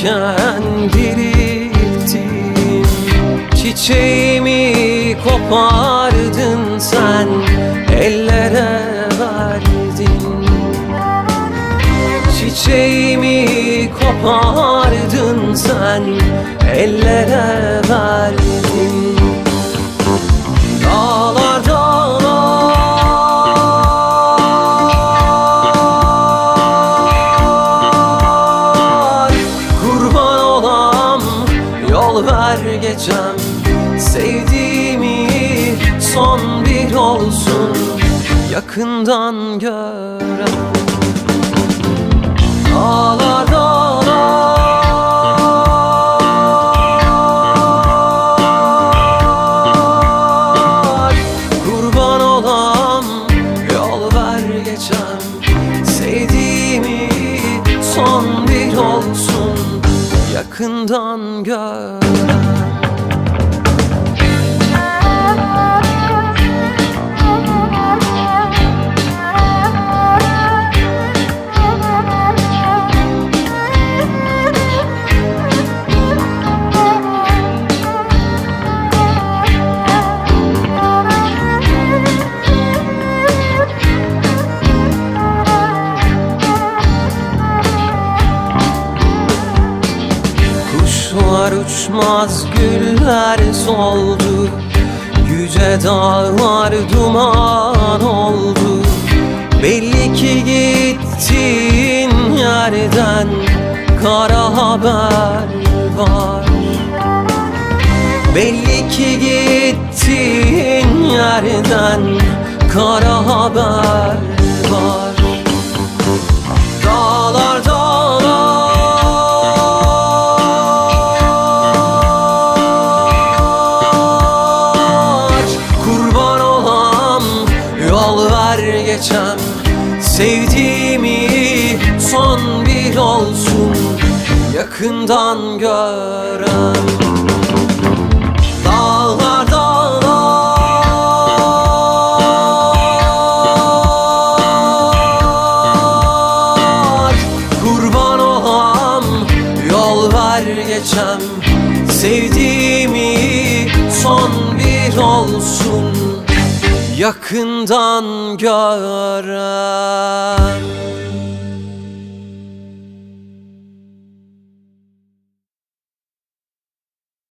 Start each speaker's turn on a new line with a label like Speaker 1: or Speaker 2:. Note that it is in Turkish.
Speaker 1: varken dirilttim. Çiçeğimi kopardın sen, ellere verdin. Çiçeğimi kopardın sen, ellere verdin. Dağlar dağlar, kurban olam, yol ver geçem. Sevdiğimi son bir olsun, yakından gören. Dağlar dağlar, kurban olam, yol ver geçem. Sevdiğimi son bir olsun, yakından gören. Kuşlar uçmaz, güller soldu, yüce dağlar duman oldu. Belli ki gittiğin yerden kara haber var. Belli ki gittiğin yerden kara haber var. Dağlar dağlar, kurban olam, yol ver geçem. Sevdiğimi son bir olsun, yakından gören. Dağlar dağlar, kurban olam, yol ver geçem. Sevdiğimi son bir olsun, yakından gören.